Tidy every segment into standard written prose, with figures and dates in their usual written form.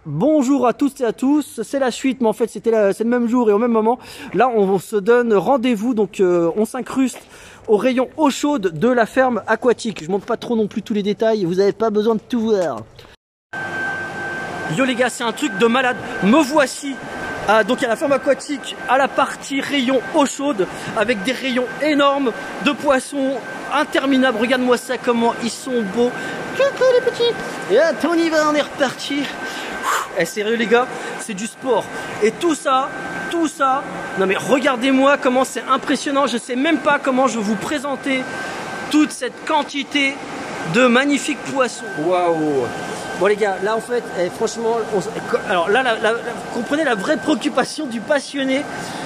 Bonjour à toutes et à tous, c'est la suite, mais en fait c'est le même jour et au même moment. Là on se donne rendez-vous, donc on s'incruste au rayon eau chaude de la ferme aquatique. Je montre pas trop non plus tous les détails, vous n'avez pas besoin de tout voir. Yo les gars, c'est un truc de malade, me voici donc à la ferme aquatique, à la partie rayon eau chaude, avec des rayons énormes de poissons interminables. Regarde-moi ça, comment ils sont beaux. Coucou les petits. Et là, on y va, on est reparti. Eh, sérieux les gars, c'est du sport. Et tout ça, non mais regardez-moi comment c'est impressionnant. Je sais même pas comment je vais vous présenter toute cette quantité de magnifiques poissons. Waouh. Bon les gars, là en fait, franchement, alors là, vous comprenez la vraie préoccupation du passionné,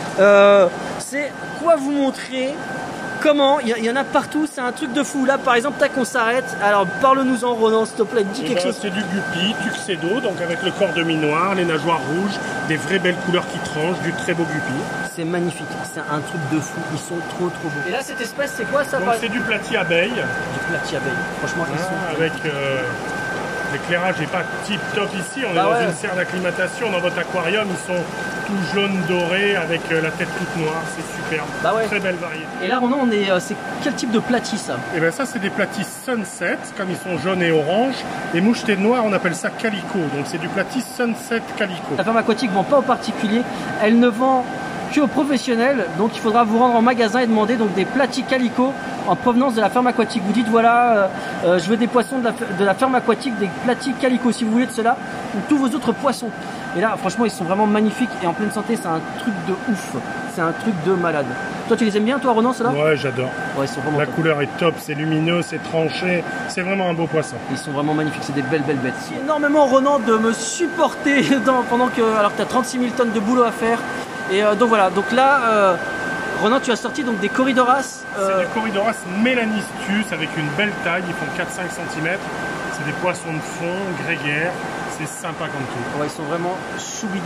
c'est quoi vous montrer. Comment, il y en a partout, c'est un truc de fou. Là par exemple, tac, on s'arrête. Alors parle-nous-en Ronan, s'il te plaît, dis quelque chose. C'est du guppy, tuxedo, donc avec le corps demi-noir, les nageoires rouges, des vraies belles couleurs qui tranchent, du très beau guppy. C'est magnifique, c'est un truc de fou, ils sont trop beaux. Et là cette espèce, c'est quoi ça? C'est du platy abeille. Du platy abeille, franchement ils sont... Avec l'éclairage n'est pas tip top ici, on est dans une serre d'acclimatation, dans votre aquarium, ils sont tout jaune doré avec la tête toute noire, c'est superbe, très belle variété. Et là Ronan, c'est quel type de platy ça? Et bien ça c'est des platy sunset, comme ils sont jaunes et orange, et mouchetés noirs on appelle ça calico, donc c'est du platy sunset calico. La ferme aquatique ne vend pas aux particuliers, elle ne vend que aux professionnels, donc il faudra vous rendre en magasin et demander donc des platy calico en provenance de la ferme aquatique. Vous dites voilà, je veux des poissons de la ferme aquatique, des platy calico si vous voulez de cela, ou tous vos autres poissons. Et là franchement ils sont vraiment magnifiques et en pleine santé, c'est un truc de ouf, c'est un truc de malade. Toi tu les aimes bien toi Ronan ceux-là? Ouais, j'adore. Ouais, ils sont vraiment la top. Couleur est top, c'est lumineux, c'est tranché, c'est vraiment un beau poisson. Ils sont vraiment magnifiques, c'est des belles bêtes. Merci énormément Ronan de me supporter pendant que, alors que tu as 36 000 tonnes de boulot à faire. Et donc voilà, donc là Ronan, tu as sorti donc des Corydoras. C'est des Corydoras mélanistus avec une belle taille, ils font 4-5 cm. C'est des poissons de fond, grégaires, c'est sympa comme tout. Ouais, ils sont vraiment choubidou.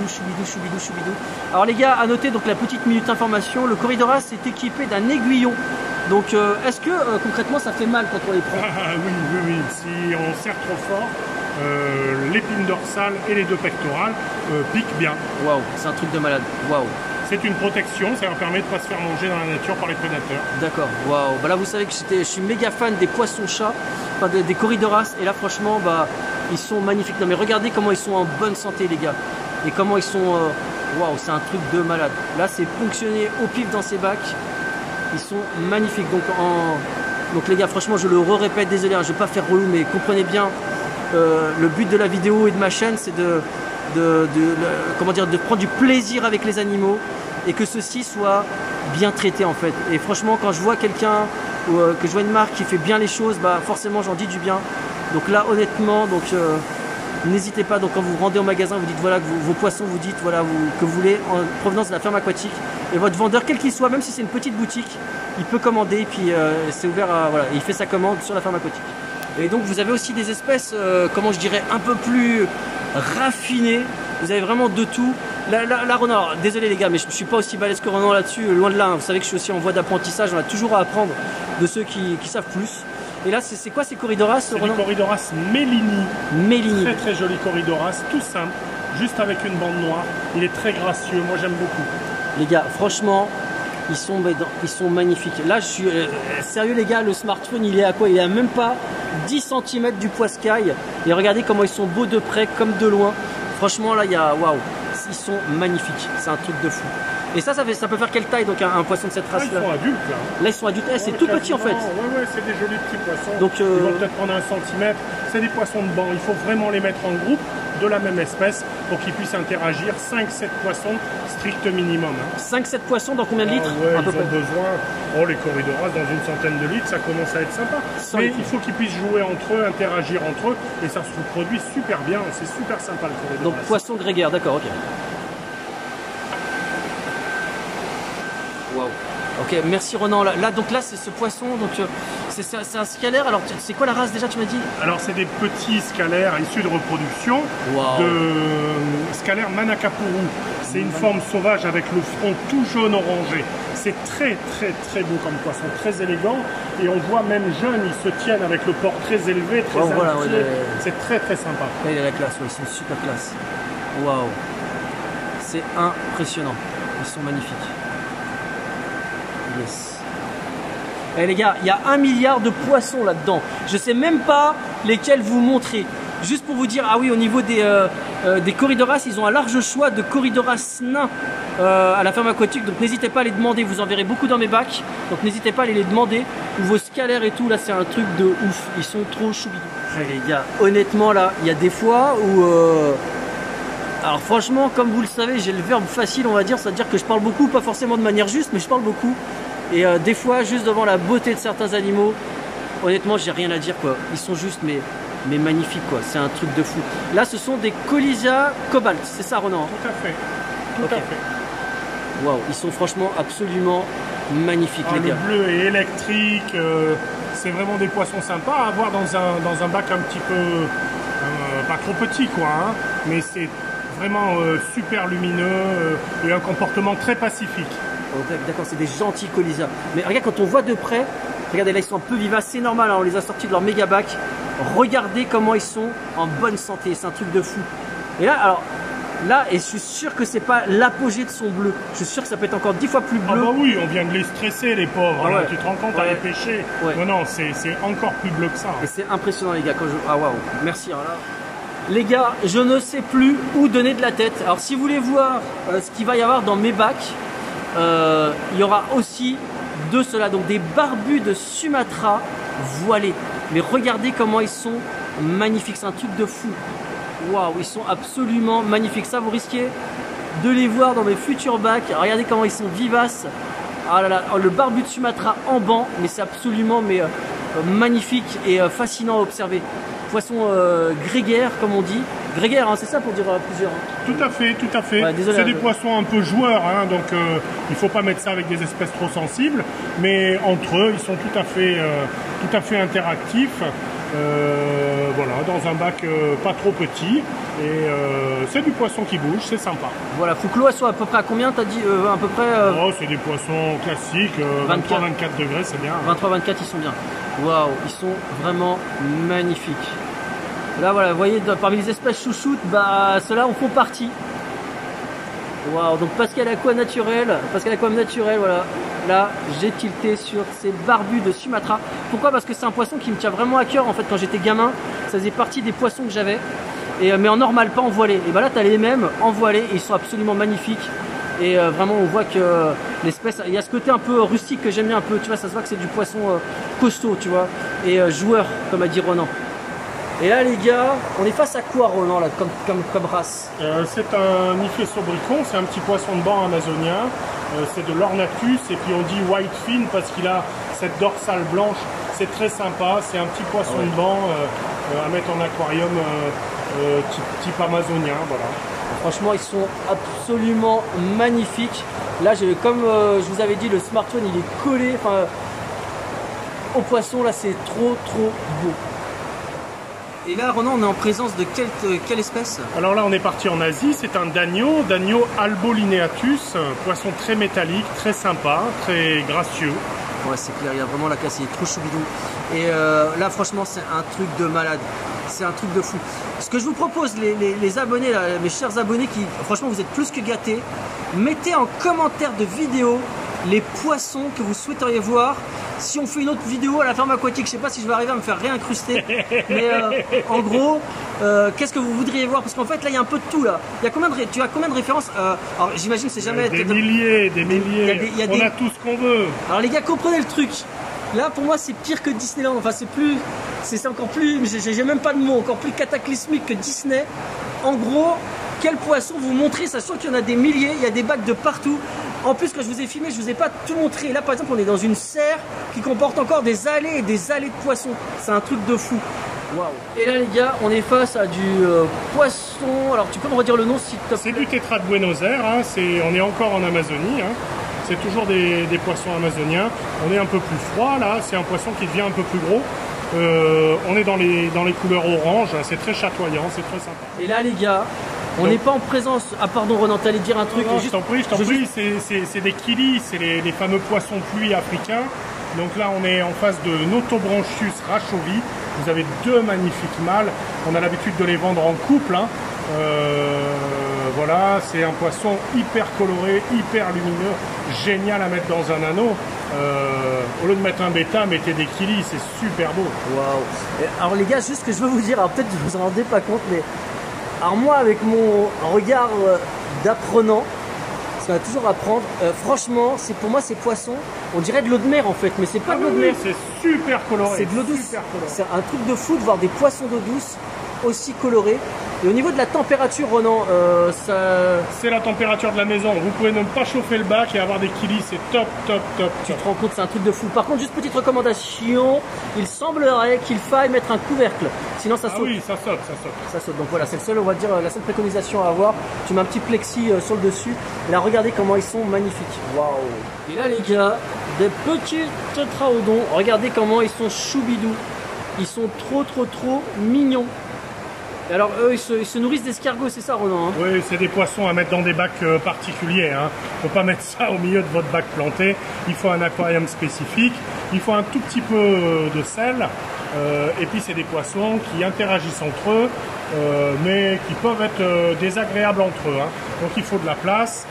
Alors les gars, à noter donc la petite minute information, le Corydoras est équipé d'un aiguillon. Donc est-ce que concrètement ça fait mal quand on les prend? Oui, si on serre trop fort, l'épine dorsale et les deux pectorales piquent bien. Waouh, c'est un truc de malade, waouh. C'est une protection, ça leur permet de ne pas se faire manger dans la nature par les prédateurs. D'accord, waouh. Bah là vous savez que je suis méga fan des poissons-chats, enfin des Corydoras, et là franchement bah ils sont magnifiques. Non mais regardez comment ils sont en bonne santé les gars. Et comment ils sont, waouh, c'est un truc de malade. Là c'est ponctionné au pif dans ces bacs. Ils sont magnifiques. Donc les gars, franchement je le répète, désolé, hein, je vais pas faire relou, mais comprenez bien, le but de la vidéo et de ma chaîne c'est de prendre du plaisir avec les animaux et que ceux-ci soient bien traités en fait. Et franchement quand je vois quelqu'un que je vois une marque qui fait bien les choses, bah forcément j'en dis du bien. Donc là honnêtement, donc n'hésitez pas, donc quand vous rendez au magasin, vous dites voilà que vos poissons, vous dites voilà que vous voulez en provenance de la ferme aquatique, et votre vendeur quel qu'il soit, même si c'est une petite boutique, il peut commander et puis c'est ouvert à, voilà, il fait sa commande sur la ferme aquatique. Et donc vous avez aussi des espèces, comment je dirais, un peu plus raffinées. Vous avez vraiment de tout. Là Ronan, alors, désolé les gars, mais je ne suis pas aussi balèze que Ronan là-dessus, loin de là. Hein. Vous savez que je suis aussi en voie d'apprentissage, on a toujours à apprendre de ceux qui savent plus. Et là, c'est quoi ces Corydoras? C'est du Corydoras Mellini. Très joli Corydoras, tout simple, juste avec une bande noire. Il est très gracieux, moi j'aime beaucoup. Les gars, franchement, ils sont magnifiques. Là, je suis sérieux les gars, le smartphone, il est à quoi? Il est à même pas 10 cm du poiscaille. Et regardez comment ils sont beaux de près comme de loin. Franchement, là, il y a... Waouh, ils sont magnifiques. C'est un truc de fou. Et ça peut faire quelle taille, donc un poisson de cette race-là? Ils sont adultes, là. Là, ils sont adultes. C'est tout petit, en fait. Ouais, c'est des jolis petits poissons. Donc, ils vont peut-être prendre 1 centimètre. C'est des poissons de banc. Il faut vraiment les mettre en groupe de la même espèce pour qu'ils puissent interagir. 5-7 poissons, strict minimum. Hein. 5-7 poissons dans combien de litres? Ils ont besoin, les Corydoras, dans une centaine de litres, ça commence à être sympa. Mais il faut qu'ils puissent jouer entre eux, interagir entre eux, et ça se reproduit super bien. C'est super sympa le Corydoras. Donc poisson grégaire, d'accord, ok. Waouh. Ok, merci Ronan. Donc là c'est ce poisson, donc c'est un scalaire. Alors c'est quoi la race déjà, tu m'as dit? Alors c'est des petits scalaires issus de reproduction de scalaire Manakapuru. C'est une forme sauvage avec le front tout jaune orangé. C'est très beau comme poisson, très élégant. Et on voit même jeune, ils se tiennent avec le port très élevé, très habitué. C'est très sympa. Là, il a la classe, ouais, c'est une super classe. Waouh, c'est impressionnant. Ils sont magnifiques. Yes. Eh les gars, il y a 1 milliard de poissons là-dedans. Je sais même pas lesquels vous montrer. Juste pour vous dire, ah oui, au niveau des corridoras, ils ont un large choix de corridoras nains à la ferme aquatique. Donc n'hésitez pas à les demander, vous en verrez beaucoup dans mes bacs. Donc n'hésitez pas à les demander. Ou vos scalaires et tout, là c'est un truc de ouf. Ils sont trop choubidous. Les gars, honnêtement là, il y a des fois où... Alors franchement, comme vous le savez, j'ai le verbe facile, on va dire. C'est-à-dire que je parle beaucoup, pas forcément de manière juste, mais je parle beaucoup. Et des fois, juste devant la beauté de certains animaux, honnêtement, j'ai rien à dire quoi. Ils sont juste mais magnifiques quoi. C'est un truc de fou. Là, ce sont des Colysia Cobalt, c'est ça, Ronan? Tout à fait. Tout à fait. Waouh, ils sont franchement absolument magnifiques les gars. Le bleu est électrique. C'est vraiment des poissons sympas à avoir dans un bac un petit peu pas trop petit quoi. Hein, mais c'est vraiment super lumineux et un comportement très pacifique. D'accord, c'est des gentils Colysia. Mais regarde, quand on voit de près, regardez là, ils sont un peu vivaces, c'est normal, hein, on les a sortis de leur méga bac. Regardez comment ils sont en bonne santé, c'est un truc de fou. Et là, alors, là, et je suis sûr que c'est pas l'apogée de son bleu. Je suis sûr que ça peut être encore 10 fois plus bleu. Ah bah oui, on vient de les stresser, les pauvres. Ah ouais. Là, tu te rends compte à les pêcher. Ouais. Non, c'est encore plus bleu que ça. Et c'est impressionnant, les gars. Quand je... Ah waouh, merci. Alors là... Les gars, je ne sais plus où donner de la tête. Alors, si vous voulez voir ce qu'il va y avoir dans mes bacs, il y aura aussi de cela, donc des barbus de Sumatra voilés. Mais regardez comment ils sont magnifiques, c'est un truc de fou. Waouh, ils sont absolument magnifiques. Ça, vous risquez de les voir dans mes futurs bacs. Regardez comment ils sont vivaces. Ah là là, le barbu de Sumatra en banc, mais c'est absolument magnifique et fascinant à observer. Poisson grégaire, comme on dit. Grégaire, hein, c'est ça pour dire plusieurs. Hein. Tout à fait, tout à fait. Ouais, c'est des poissons un peu joueurs, hein, donc il ne faut pas mettre ça avec des espèces trop sensibles, mais entre eux, ils sont tout à fait interactifs. Voilà, dans un bac pas trop petit. Et c'est du poisson qui bouge, c'est sympa. Voilà, faut que l'eau soit à peu près à combien? T'as dit à peu près Oh, c'est des poissons classiques, 23-24 degrés, c'est bien. 23-24, ils sont bien. Waouh, ils sont vraiment magnifiques. Là, voilà, vous voyez, parmi les espèces chouchoutes, bah, ceux-là en font partie. Waouh, donc Pascal Aqua Naturel, voilà. Là, j'ai tilté sur ces barbus de Sumatra. Pourquoi? Parce que c'est un poisson qui me tient vraiment à cœur. En fait, quand j'étais gamin, ça faisait partie des poissons que j'avais. Mais en normal, pas en voilé. Et bah là, tu as les mêmes en voilé. Et ils sont absolument magnifiques. Et vraiment, on voit que l'espèce, il y a ce côté un peu rustique que j'aime bien un peu. Tu vois, ça se voit que c'est du poisson costaud, tu vois. Et joueur, comme a dit Ronan. Et là, les gars, on est face à quoi, Ronan, là, comme race? C'est un Iphiosobricon, c'est un petit poisson de banc amazonien. C'est de l'ornatus, et puis on dit whitefin parce qu'il a cette dorsale blanche. C'est très sympa, c'est un petit poisson de banc à mettre en aquarium type amazonien, voilà. Franchement, ils sont absolument magnifiques. Là, comme je vous avais dit, le smartphone, il est collé au poisson. Là, c'est trop beau. Et là, Ronan, on est en présence de quelle espèce? Alors là, on est parti en Asie. C'est un Danio albolineatus, un poisson très métallique, très sympa, très gracieux. Ouais, c'est clair, il y a vraiment la classe, il est trop choubidou. Et là, franchement, c'est un truc de malade. C'est un truc de fou. Ce que je vous propose, les abonnés, là, mes chers abonnés, qui, franchement, vous êtes plus que gâtés, mettez en commentaire de vidéo les poissons que vous souhaiteriez voir. Si on fait une autre vidéo à la ferme aquatique, je sais pas si je vais arriver à me faire réincruster, mais en gros, qu'est-ce que vous voudriez voir? Parce qu'en fait, là, il y a un peu de tout, là. Il y a tu as combien de références? Alors, j'imagine que c'est jamais... Des milliers. On a tout ce qu'on veut. Alors, les gars, comprenez le truc. Là, pour moi, c'est pire que Disneyland. Enfin, c'est encore plus... J'ai même pas de mots. Encore plus cataclysmique que Disney. En gros, quel poisson vous montrez, sachant qu'il y en a des milliers, il y a des bacs de partout. En plus, quand je vous ai filmé, je vous ai pas tout montré. Là, par exemple, on est dans une serre qui comporte encore des allées et des allées de poissons. C'est un truc de fou. Waouh. Et là, les gars, on est face à du poisson. Alors, tu peux me redire le nom, s'il te plaît? C'est du tétra de Buenos Aires. Hein. On est encore en Amazonie. Hein. C'est toujours des poissons amazoniens. On est un peu plus froid, là. C'est un poisson qui devient un peu plus gros. On est dans les couleurs orange. C'est très chatoyant, c'est très sympa. Et là, les gars, On n'est pas en présence... Ah pardon Ronan, t'allais dire un truc. Non, juste... Je t'en prie, c'est des kilis, c'est les fameux poissons pluie africains. Donc là on est en face de Notobranchius rachovi. Vous avez deux magnifiques mâles. On a l'habitude de les vendre en couple. Hein. Voilà, c'est un poisson hyper coloré, hyper lumineux, génial à mettre dans un anneau. Au lieu de mettre un bêta, mettez des kilis, c'est super beau. Waouh. Alors les gars, juste ce que je veux vous dire, alors peut-être que vous vous en rendez pas compte, mais alors moi avec mon regard d'apprenant, ça va toujours apprendre, franchement, pour moi ces poissons, on dirait de l'eau de mer en fait, mais c'est pas de l'eau de mer. C'est super coloré. C'est de l'eau douce. C'est un truc de fou de voir des poissons d'eau douce aussi colorés. Et au niveau de la température, Ronan, c'est la température de la maison. Vous pouvez ne pas chauffer le bac et avoir des kilis, c'est top. Tu te rends compte, c'est un truc de fou. Par contre, juste petite recommandation, il semblerait qu'il faille mettre un couvercle, sinon ça saute. Ah oui, ça saute. Ça saute. Donc voilà, c'est le seul, on va dire, la seule préconisation à avoir. Tu mets un petit plexi sur le dessus. Et là, regardez comment ils sont magnifiques. Waouh. Et là, les gars, des petits tétraodons. Regardez comment ils sont choubidous. Ils sont trop mignons. Et alors eux ils se nourrissent d'escargots, c'est ça Ronan hein? Oui, c'est des poissons à mettre dans des bacs particuliers. Hein. Faut pas mettre ça au milieu de votre bac planté. Il faut un aquarium spécifique. Il faut un tout petit peu de sel. Et puis c'est des poissons qui interagissent entre eux, mais qui peuvent être désagréables entre eux. Hein. Donc il faut de la place.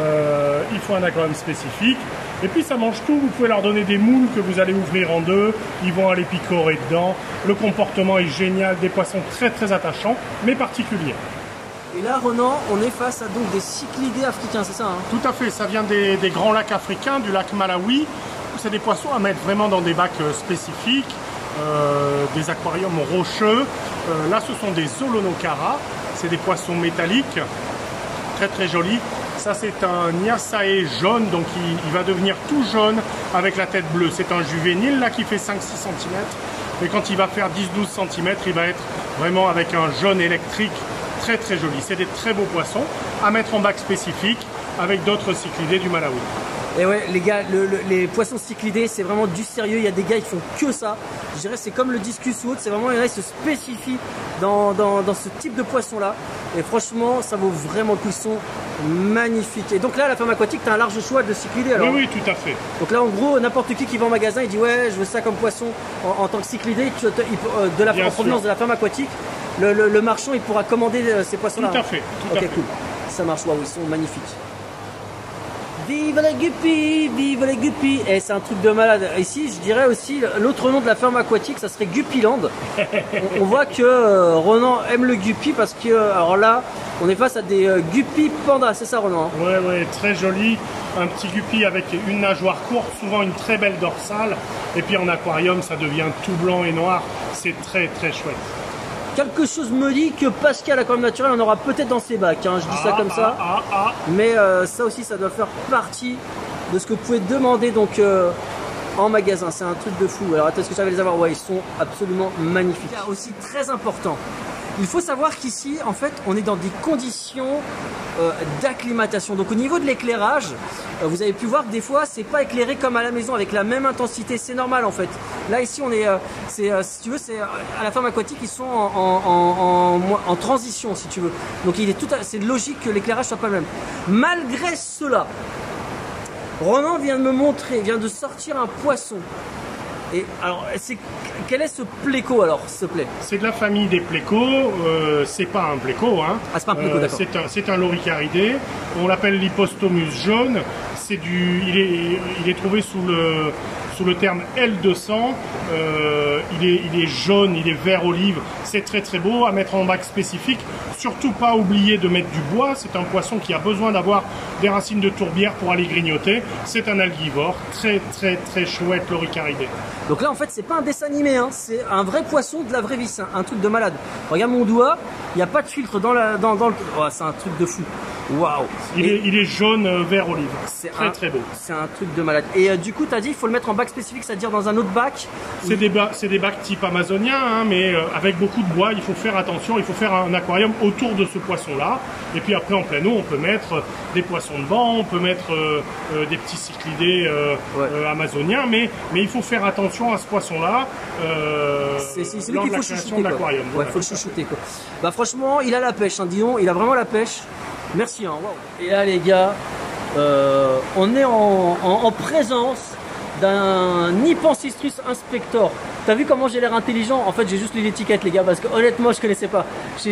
Il faut un aquarium spécifique. Et puis ça mange tout, vous pouvez leur donner des moules que vous allez ouvrir en deux, ils vont aller picorer dedans. Le comportement est génial, des poissons très attachants, mais particuliers. Et là Ronan, on est face à donc des cyclidés africains, c'est ça hein? Tout à fait, ça vient des grands lacs africains, du lac Malawi. C'est des poissons à mettre vraiment dans des bacs spécifiques, des aquariums rocheux. Là ce sont des Zolonocara, c'est des poissons métalliques, très jolis. Ça c'est un Nyasae jaune, donc il va devenir tout jaune avec la tête bleue. C'est un juvénile là qui fait 5-6 cm. Et quand il va faire 10-12 cm, il va être vraiment avec un jaune électrique très joli. C'est des très beaux poissons à mettre en bac spécifique avec d'autres cyclidés du Malawi. Et ouais les gars, les poissons cyclidés c'est vraiment du sérieux, il y a des gars qui font que ça. Je dirais c'est comme le discus ou autre, c'est vraiment il y en a qui se spécifient dans ce type de poisson là. Et franchement ça vaut vraiment le coup, ils sont magnifiques. Et donc là à la ferme aquatique tu as un large choix de cyclidés alors. Oui tout à fait. Donc là en gros n'importe qui va en magasin il dit ouais je veux ça comme poisson en tant que cyclidé en provenance de la ferme aquatique. Le marchand il pourra commander ces poissons là. Tout à fait. Ok cool, ça marche, waouh ils sont magnifiques. Vive les guppies, vive les guppies. Et c'est un truc de malade. Ici, je dirais aussi, l'autre nom de la ferme aquatique, ça serait Guppyland. On voit que Ronan aime le guppy parce que, alors là, on est face à des guppies pandas, c'est ça Ronan? Ouais, très joli. Un petit guppy avec une nageoire courte, souvent une très belle dorsale. Et puis en aquarium, ça devient tout blanc et noir. C'est très chouette. Quelque chose me dit que Pascal Aquarium Naturel en aura peut-être dans ses bacs, hein. Je dis ça comme ça. Mais ça aussi, ça doit faire partie de ce que vous pouvez demander donc en magasin. C'est un truc de fou. Alors attends, est-ce que ça va les avoir? Ouais, ils sont absolument magnifiques. Aussi très important. Il faut savoir qu'ici, en fait, on est dans des conditions d'acclimatation. Donc au niveau de l'éclairage, vous avez pu voir que des fois, c'est pas éclairé comme à la maison avec la même intensité. C'est normal en fait. Là ici, on est, si tu veux, c'est à la ferme aquatique, ils sont en transition, si tu veux. Donc c'est logique que l'éclairage soit pas le même. Malgré cela, Ronan vient de me montrer, vient de sortir un poisson. Et alors, quel est ce pléco alors, s'il te plaît? C'est de la famille des plécos, c'est pas un pléco, hein. Ah, c'est pas un pléco, d'accord. C'est un loricaridé, on l'appelle l'hypostomus jaune, il est trouvé sous le terme L200, il est jaune, il est vert olive, c'est très beau à mettre en bac spécifique. Surtout pas oublier de mettre du bois, c'est un poisson qui a besoin d'avoir des racines de tourbière pour aller grignoter. C'est un alguivore, très chouette loricaridé. Donc là en fait c'est pas un dessin animé, hein. C'est un vrai poisson de la vraie vie, c'est un truc de malade. Regarde mon doigt, il n'y a pas de filtre dans le... Oh, c'est un truc de fou. Waouh. Il est jaune, vert olive. C'est très beau. C'est un truc de malade. Et du coup, tu as dit il faut le mettre en bac spécifique, c'est-à-dire dans un autre bac. C'est des bacs type amazonien, hein, mais avec beaucoup de bois. Il faut faire attention, il faut faire un aquarium autour de ce poisson-là. Et puis après, en plein eau, on peut mettre des poissons de banc, on peut mettre des petits cyclidés amazoniens, mais il faut faire attention à ce poisson-là. C'est lui qu'il faut chouchouter. Ouais, faut le chouchouter, quoi. Bah franchement, il a la pêche, hein, disons, il a vraiment la pêche. Merci, hein, wow. Et là les gars, on est en présence d'un Nippensistrus inspector. T'as vu comment j'ai l'air intelligent? En fait j'ai juste lu l'étiquette les gars, parce que honnêtement je connaissais pas.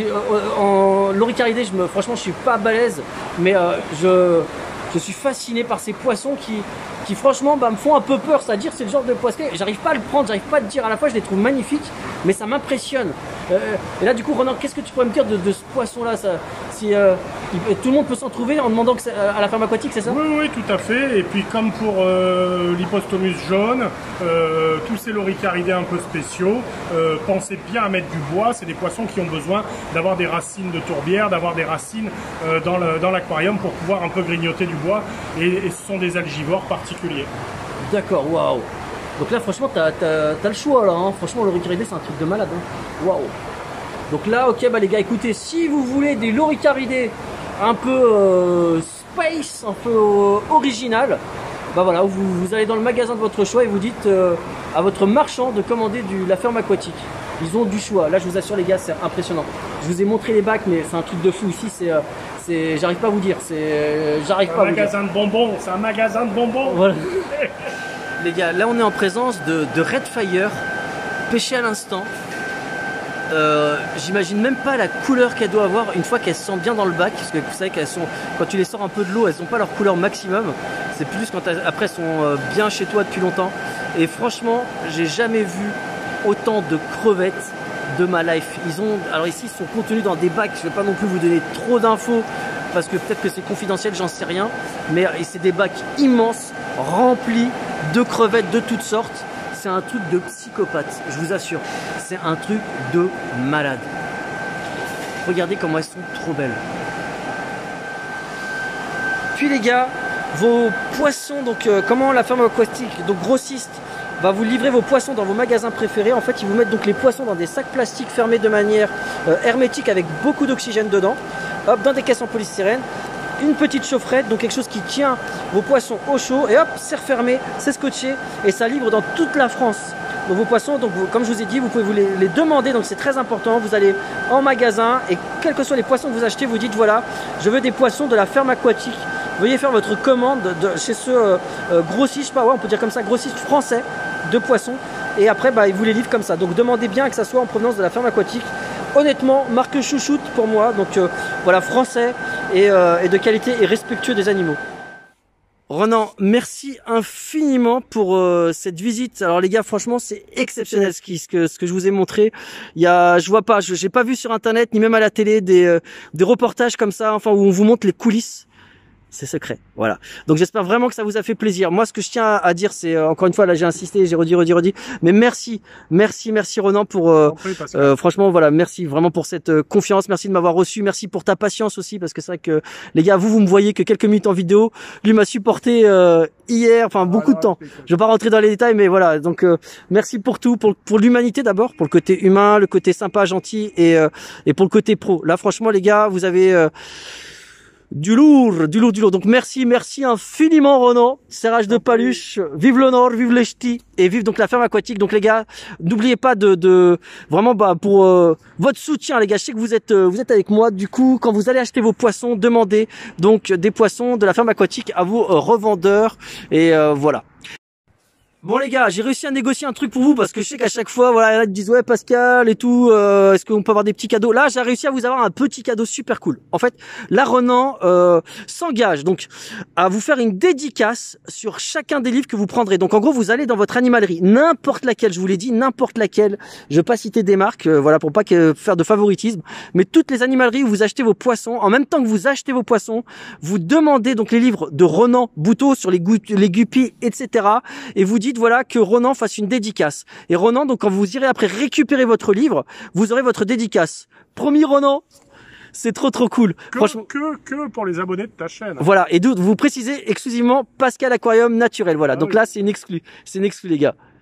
En loricaridés, franchement je suis pas balèze, mais je suis fasciné par ces poissons qui franchement me font un peu peur. C'est-à-dire c'est le genre de poisson, j'arrive pas à le prendre, j'arrive pas à le dire à la fois, je les trouve magnifiques, mais ça m'impressionne. Et là du coup Ronan, qu'est-ce que tu pourrais me dire de ce poisson là, si tout le monde peut s'en trouver en demandant à la ferme aquatique, c'est ça? Oui, tout à fait. Et puis comme pour l'Hippostomus jaune, tous ces loricaridés un peu spéciaux, pensez bien à mettre du bois. C'est des poissons qui ont besoin d'avoir des racines de tourbière, d'avoir des racines dans l'aquarium pour pouvoir un peu grignoter du bois, et ce sont des algivores particuliers. D'accord, waouh. Donc là franchement t'as le choix là, hein. Franchement le loricaridé c'est un truc de malade, hein. Waouh. Donc là ok, bah les gars écoutez, si vous voulez des loricaridés un peu space, un peu original, bah voilà, vous allez dans le magasin de votre choix et vous dites à votre marchand de commander la ferme aquatique. Ils ont du choix. Là je vous assure les gars, c'est impressionnant. Je vous ai montré les bacs, mais c'est un truc de fou ici. J'arrive pas à vous dire. J'arrive pas à vous dire. C'est un magasin de bonbons. C'est un magasin de bonbons. Voilà. Les gars, là on est en présence de Redfire, pêché à l'instant. J'imagine même pas la couleur qu'elle doit avoir une fois qu'elles se sentent bien dans le bac, parce que vous savez qu'elles sont, quand tu les sors un peu de l'eau, elles n'ont pas leur couleur maximum. C'est plus quand après elles sont bien chez toi depuis longtemps. Et franchement, j'ai jamais vu autant de crevettes de ma life. Alors ici, ils sont contenus dans des bacs. Je vais pas non plus vous donner trop d'infos parce que peut-être que c'est confidentiel, j'en sais rien. Mais c'est des bacs immenses, remplis de crevettes de toutes sortes. C'est un truc de psychopathe, je vous assure. C'est un truc de malade. Regardez comment elles sont trop belles. Puis les gars, vos poissons, donc comment la ferme aquatique, donc grossiste, va vous livrer vos poissons dans vos magasins préférés. En fait, ils vous mettent donc les poissons dans des sacs plastiques fermés de manière hermétique avec beaucoup d'oxygène dedans. Hop, dans des caisses en polystyrène. Une petite chaufferette, donc quelque chose qui tient vos poissons au chaud, et hop, c'est refermé, c'est scotché et ça livre dans toute la France. Donc vos poissons, donc comme je vous ai dit, vous pouvez vous les demander, donc c'est très important. Vous allez en magasin et quels que soient les poissons que vous achetez, vous dites voilà, je veux des poissons de la ferme aquatique. Veuillez faire votre commande chez ce grossiste, ouais, on peut dire comme ça, grossiste français de poissons, et après bah, ils vous les livrent comme ça. Donc demandez bien que ça soit en provenance de la ferme aquatique. Honnêtement, marque chouchoute pour moi, donc voilà, français et de qualité et respectueux des animaux. Ronan, merci infiniment pour cette visite. Alors les gars, franchement, c'est exceptionnel ce que je vous ai montré. Je vois pas, j'ai pas vu sur internet ni même à la télé des reportages comme ça, enfin où on vous montre les coulisses. C'est secret, voilà. Donc j'espère vraiment que ça vous a fait plaisir. Moi, ce que je tiens à dire, c'est encore une fois, là j'ai insisté, j'ai redit, mais merci Ronan pour franchement voilà, merci vraiment pour cette confiance, merci de m'avoir reçu, merci pour ta patience aussi, parce que c'est vrai que les gars, vous me voyez que quelques minutes en vidéo, lui m'a supporté hier, enfin beaucoup de temps. Je vais pas rentrer dans les détails, mais voilà. Donc merci pour tout, pour l'humanité d'abord, pour le côté humain, le côté sympa, gentil et pour le côté pro. Là franchement les gars, vous avez du lourd. Donc merci infiniment Ronan. Serrage de paluche. Vive le Nord, vive les ch'tis et vive donc la ferme aquatique. Donc les gars, n'oubliez pas de vraiment pour votre soutien les gars. Je sais que vous êtes avec moi. Du coup, quand vous allez acheter vos poissons, demandez donc des poissons de la ferme aquatique à vos revendeurs et voilà. Bon les gars, j'ai réussi à négocier un truc pour vous parce que je sais qu'à chaque fois, voilà, ils disent ouais Pascal et tout, est-ce qu'on peut avoir des petits cadeaux? Là, j'ai réussi à vous avoir un petit cadeau super cool. En fait, là Ronan s'engage donc à vous faire une dédicace sur chacun des livres que vous prendrez. Donc en gros, vous allez dans votre animalerie, n'importe laquelle, je vous l'ai dit, n'importe laquelle. Je vais pas citer des marques, voilà, pour pas faire de favoritisme, mais toutes les animaleries où vous achetez vos poissons, en même temps que vous achetez vos poissons, vous demandez donc les livres de Ronan Bouteau sur les guppies, etc. Et vous dites voilà que Ronan fasse une dédicace. Et Ronan, donc quand vous irez après récupérer votre livre, vous aurez votre dédicace. Promis Ronan? C'est trop cool. Franchement. Que pour les abonnés de ta chaîne. Voilà. Et vous précisez exclusivement Pascal Aquarium naturel. Voilà. Donc là, c'est une exclu. C'est une exclu, les gars.